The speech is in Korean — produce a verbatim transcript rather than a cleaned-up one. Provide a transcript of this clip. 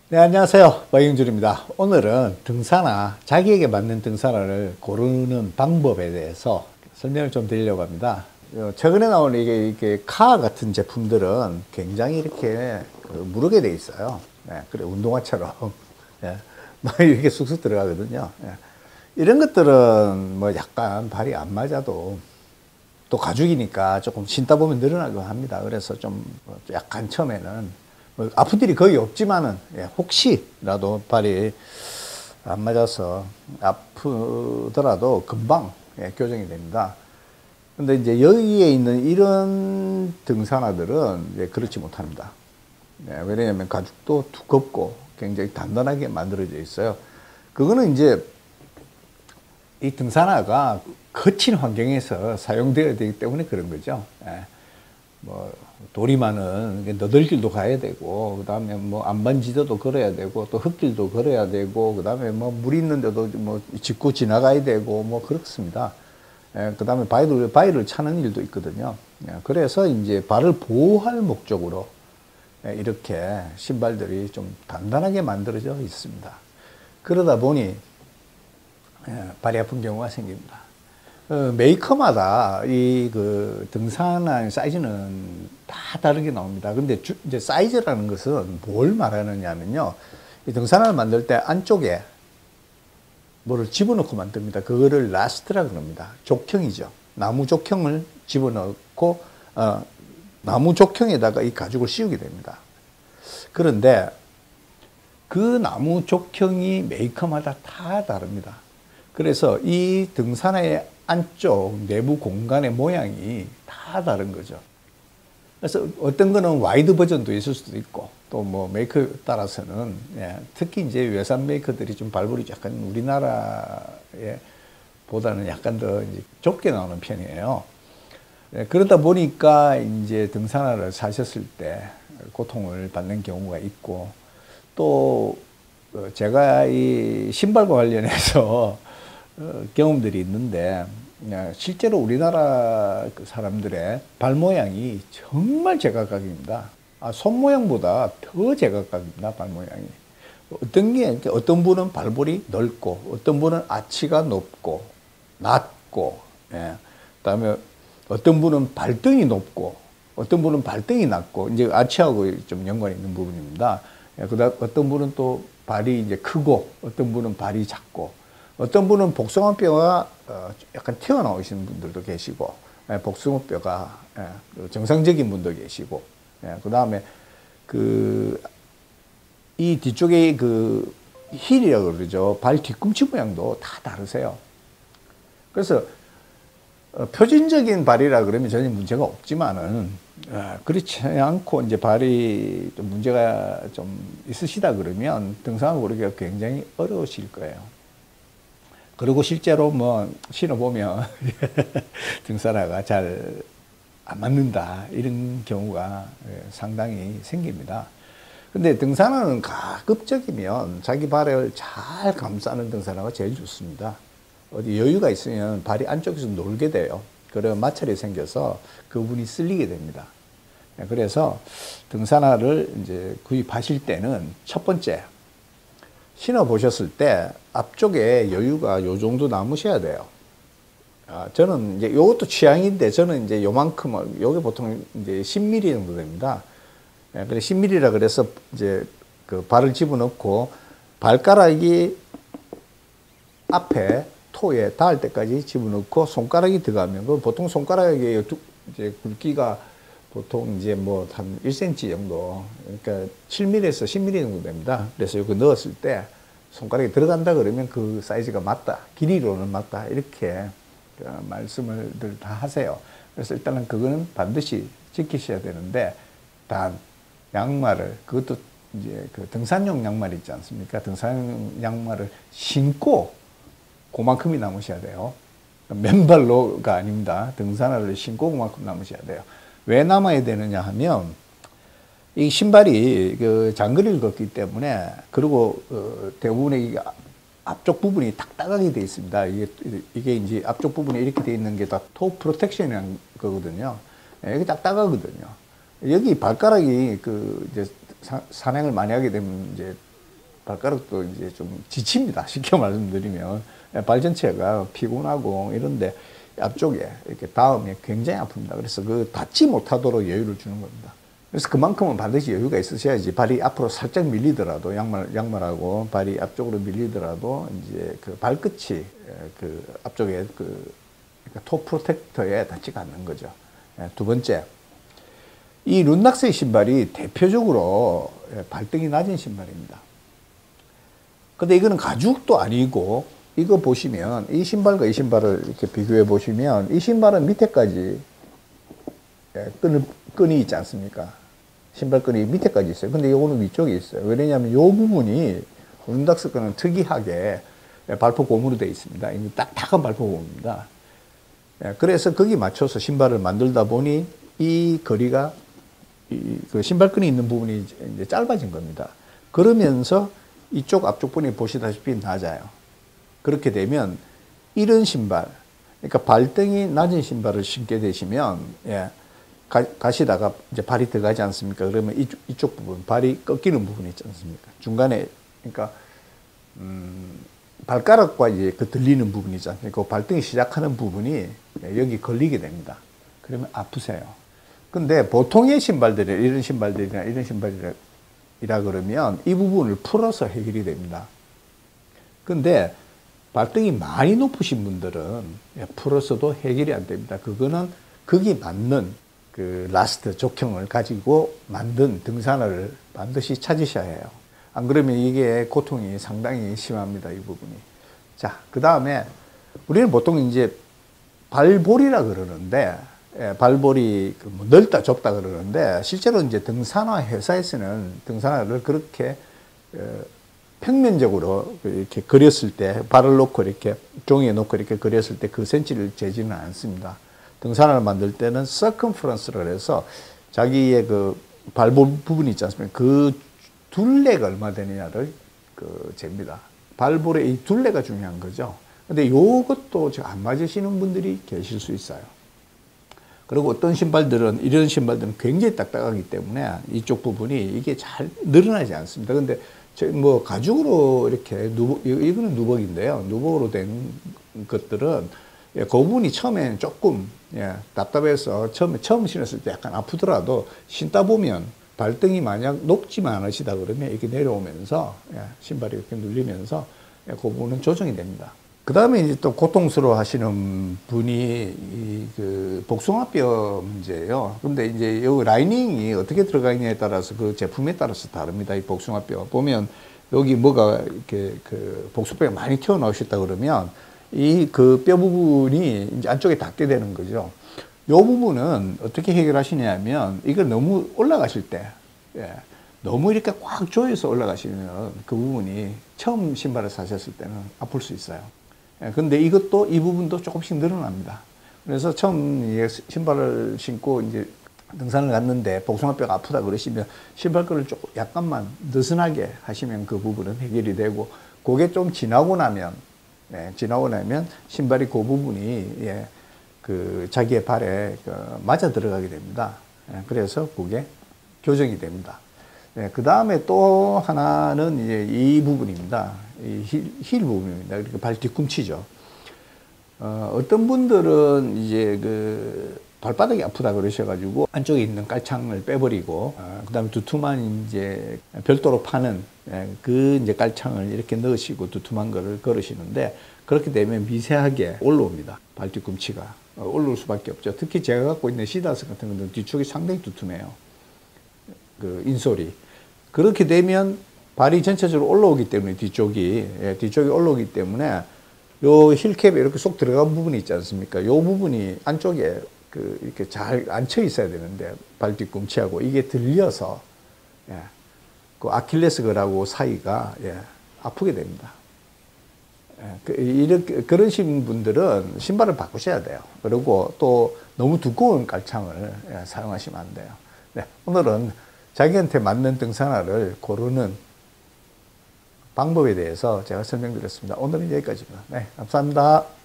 네, 안녕하세요. 박영준입니다. 오늘은 등산화, 자기에게 맞는 등산화를 고르는 방법에 대해서 설명을 좀 드리려고 합니다. 어, 최근에 나온 이게, 이게 카 같은 제품들은 굉장히 이렇게 그 무르게 돼 있어요. 네, 그래, 운동화처럼. 예, 막 이렇게 쑥쑥 들어가거든요. 예. 이런 것들은 뭐 약간 발이 안 맞아도 또 가죽이니까 조금 신다 보면 늘어나곤 합니다. 그래서 좀 약간 처음에는 뭐 아픈 일이 거의 없지만은 예, 혹시라도 발이 안 맞아서 아프더라도 금방 예, 교정이 됩니다. 근데 이제 여기에 있는 이런 등산화들은 이제 그렇지 못합니다. 예, 왜냐하면 가죽도 두껍고 굉장히 단단하게 만들어져 있어요. 그거는 이제 이 등산화가 거친 환경에서 사용되어야 되기 때문에 그런 거죠. 예. 뭐 돌이 많은 너덜길도 가야 되고, 그 다음에 뭐 안반지대도 걸어야 되고, 또 흙길도 걸어야 되고, 그 다음에 뭐 물 있는데도 뭐 짚고 지나가야 되고, 뭐 그렇습니다. 예, 그 다음에 바위를 바위를 차는 일도 있거든요. 예, 그래서 이제 발을 보호할 목적으로 예, 이렇게 신발들이 좀 단단하게 만들어져 있습니다. 그러다 보니 예, 발이 아픈 경우가 생깁니다. 어, 메이커마다 이 그 등산화 사이즈는 다 다르게 나옵니다. 근데 주, 이제 사이즈라는 것은 뭘 말하느냐면요. 이 등산화를 만들 때 안쪽에 뭐를 집어넣고 만듭니다. 그거를 라스트라 그럽니다. 족형이죠. 나무 족형을 집어넣고, 어, 나무 족형에다가 이 가죽을 씌우게 됩니다. 그런데 그 나무 족형이 메이커마다 다 다릅니다. 그래서 이 등산화의 안쪽 내부 공간의 모양이 다 다른 거죠. 그래서 어떤 거는 와이드 버전도 있을 수도 있고, 또 뭐 메이커 따라서는, 예, 특히 이제 외산 메이커들이 좀 발볼이 약간 우리나라에 보다는 약간 더 이제 좁게 나오는 편이에요. 예, 그러다 보니까 이제 등산화를 사셨을 때 고통을 받는 경우가 있고, 또 제가 이 신발과 관련해서 어, 경험들이 있는데, 실제로 우리나라 사람들의 발 모양이 정말 제각각입니다. 아, 손 모양보다 더 제각각입니다, 발 모양이. 어떤 게, 어떤 분은 발볼이 넓고, 어떤 분은 아치가 높고, 낮고, 예. 그 다음에 어떤 분은 발등이 높고, 어떤 분은 발등이 낮고, 이제 아치하고 좀 연관이 있는 부분입니다. 예. 그 다음 어떤 분은 또 발이 이제 크고, 어떤 분은 발이 작고, 어떤 분은 복숭아뼈가 약간 튀어나오시는 분들도 계시고, 복숭아뼈가 정상적인 분도 계시고, 그 다음에 그 이 뒤쪽에 그 힐이라고 그러죠. 발 뒤꿈치 모양도 다 다르세요. 그래서 표준적인 발이라 그러면 전혀 문제가 없지만은 그렇지 않고 이제 발이 좀 문제가 좀 있으시다 그러면 등산을 고르기가 굉장히 어려우실 거예요. 그리고 실제로 뭐 신어보면 등산화가 잘 안 맞는다 이런 경우가 상당히 생깁니다. 근데 등산화는 가급적이면 자기 발을 잘 감싸는 등산화가 제일 좋습니다. 어디 여유가 있으면 발이 안쪽에서 놀게 돼요. 그러면 마찰이 생겨서 그분이 쓸리게 됩니다. 그래서 등산화를 이제 구입하실 때는 첫 번째, 신어 보셨을 때 앞쪽에 여유가 요 정도 남으셔야 돼요. 아, 저는 이제 요것도 취향인데 저는 이제 요만큼, 요게 보통 이제 십 밀리미터 정도 됩니다. 예, 그래 십 밀리미터라 그래서 이제 그 발을 집어넣고 발가락이 앞에 토에 닿을 때까지 집어넣고 손가락이 들어가면, 그 보통 손가락에 이제 굵기가 보통 이제 뭐 한 일 센티미터 정도, 그러니까 칠 밀리미터에서 십 밀리미터 정도 됩니다. 그래서 이거 넣었을 때 손가락이 들어간다 그러면 그 사이즈가 맞다, 길이로는 맞다, 이렇게 말씀을 다 하세요. 그래서 일단은 그거는 반드시 지키셔야 되는데, 단 양말을, 그것도 이제 그 등산용 양말 있지 않습니까? 등산용 양말을 신고 그만큼이 남으셔야 돼요. 맨발로가 아닙니다. 등산화를 신고 그만큼 남으셔야 돼요. 왜 남아야 되느냐 하면, 이 신발이 그 장거리를 걷기 때문에, 그리고 어 대부분의 앞쪽 부분이 딱딱하게 되어 있습니다. 이게, 이게 이제 앞쪽 부분이 이렇게 되어 있는 게 다 토 프로텍션이라는 거거든요. 이게 딱딱하거든요. 여기 발가락이 그 이제 사, 산행을 많이 하게 되면 이제 발가락도 이제 좀 지칩니다. 쉽게 말씀드리면 발 전체가 피곤하고 이런데 앞쪽에 이렇게 닿으면 굉장히 아픕니다. 그래서 그 닿지 못하도록 여유를 주는 겁니다. 그래서 그만큼은 반드시 여유가 있으셔야지 발이 앞으로 살짝 밀리더라도 양말 양말하고 발이 앞쪽으로 밀리더라도 이제 그 발끝이 그 앞쪽에 그 그러니까 토 프로텍터에 닿지가 않는 거죠. 두 번째, 이 룬낙스의 신발이 대표적으로 발등이 낮은 신발입니다. 근데 이거는 가죽도 아니고, 이거 보시면 이 신발과 이 신발을 이렇게 비교해 보시면 이 신발은 밑에까지 끈, 끈이 있지 않습니까? 신발끈이 밑에까지 있어요. 근데 이거는 위쪽에 있어요. 왜냐하면 이 부분이 룬낙스 끈은 특이하게 발포 고무로 되어 있습니다. 이게 딱딱한 발포 고무입니다. 그래서 거기 맞춰서 신발을 만들다 보니 이 거리가 이 그 신발끈이 있는 부분이 이제 짧아진 겁니다. 그러면서 이쪽 앞쪽 부분이 보시다시피 낮아요. 그렇게 되면 이런 신발, 그러니까 발등이 낮은 신발을 신게 되시면 예, 가, 가시다가 이제 발이 들어가지 않습니까? 그러면 이쪽, 이쪽 부분, 발이 꺾이는 부분이 있지 않습니까? 중간에 그러니까 음, 발가락과 이제 그 들리는 부분이 있지 않습니까? 그 발등이 시작하는 부분이 여기 걸리게 됩니다. 그러면 아프세요. 근데 보통의 신발들이 이런 신발들이나 이런 신발이라 이라 그러면 이 부분을 풀어서 해결이 됩니다. 근데 발등이 많이 높으신 분들은 풀어서도 해결이 안 됩니다. 그거는 거기 맞는 그 라스트 족형을 가지고 만든 등산화를 반드시 찾으셔야 해요. 안 그러면 이게 고통이 상당히 심합니다. 이 부분이. 자, 그 다음에 우리는 보통 이제 발볼이라 그러는데, 예, 발볼이 뭐 넓다 좁다 그러는데 실제로 이제 등산화 회사에서는 등산화를 그렇게 어, 평면적으로 이렇게 그렸을 때 발을 놓고 이렇게 종이에 놓고 이렇게 그렸을 때 그 센치를 재지는 않습니다. 등산화를 만들 때는 서컴프런스를 해서 자기의 그 발볼 부분이 있지 않습니까? 그 둘레가 얼마 되느냐를 그 잽니다. 발볼의 이 둘레가 중요한 거죠. 근데 이것도 안 맞으시는 분들이 계실 수 있어요. 그리고 어떤 신발들은, 이런 신발들은 굉장히 딱딱하기 때문에 이쪽 부분이 이게 잘 늘어나지 않습니다. 근데 뭐 가죽으로 이렇게 누벅, 이거는 누벅인데요. 누벅으로 된 것들은 그 부분이 처음에는 조금 예, 답답해서 처음에 처음 신었을 때 약간 아프더라도 신다 보면 발등이 만약 높지만 않으시다 그러면 이렇게 내려오면서 예, 신발이 이렇게 눌리면서 예, 그 부분은 조정이 됩니다. 그 다음에 이제 또 고통스러워 하시는 분이 이 그 복숭아뼈 문제예요. 근데 이제 요 라이닝이 어떻게 들어가 있냐에 따라서 그 제품에 따라서 다릅니다. 이 복숭아뼈. 보면 여기 뭐가 이렇게 그 복숭아뼈가 많이 튀어나오셨다 그러면 이 그 뼈 부분이 이제 안쪽에 닿게 되는 거죠. 요 부분은 어떻게 해결하시냐면 이걸 너무 올라가실 때, 예, 너무 이렇게 꽉 조여서 올라가시면 그 부분이 처음 신발을 사셨을 때는 아플 수 있어요. 예, 근데 이것도 이 부분도 조금씩 늘어납니다. 그래서 처음 신발을 신고 이제 등산을 갔는데 복숭아뼈가 아프다 그러시면 신발끈을 조금 약간만 느슨하게 하시면 그 부분은 해결이 되고, 그게 좀 지나고 나면, 예, 지나고 나면 신발이 그 부분이 예, 그 자기의 발에 그 맞아 들어가게 됩니다. 예, 그래서 그게 교정이 됩니다. 네, 그 다음에 또 하나는 이제 이 부분입니다. 이 힐, 힐 부분입니다. 그러니까 발 뒤꿈치죠. 어, 어떤 분들은 이제 그 발바닥이 아프다 그러셔가지고 안쪽에 있는 깔창을 빼버리고, 어, 그 다음에 두툼한 이제 별도로 파는 예, 그 이제 깔창을 이렇게 넣으시고 두툼한 거를 걸으시는데, 그렇게 되면 미세하게 올라옵니다. 발 뒤꿈치가. 어, 올라올 수밖에 없죠. 특히 제가 갖고 있는 시다스 같은 것은 뒤쪽이 상당히 두툼해요. 그 인솔이. 그렇게 되면 발이 전체적으로 올라오기 때문에 뒤쪽이, 예, 뒤쪽이 올라오기 때문에 요 힐캡에 이렇게 쏙 들어간 부분이 있지 않습니까? 요 부분이 안쪽에 그 이렇게 잘 앉혀 있어야 되는데 발 뒤꿈치하고 이게 들려서 예, 그 아킬레스건하고 사이가 예, 아프게 됩니다. 예, 그, 이렇게 그러신 분들은 신발을 바꾸셔야 돼요. 그리고 또 너무 두꺼운 깔창을 예, 사용하시면 안 돼요. 네, 오늘은 자기한테 맞는 등산화를 고르는 방법에 대해서 제가 설명드렸습니다. 오늘은 여기까지입니다. 네, 감사합니다.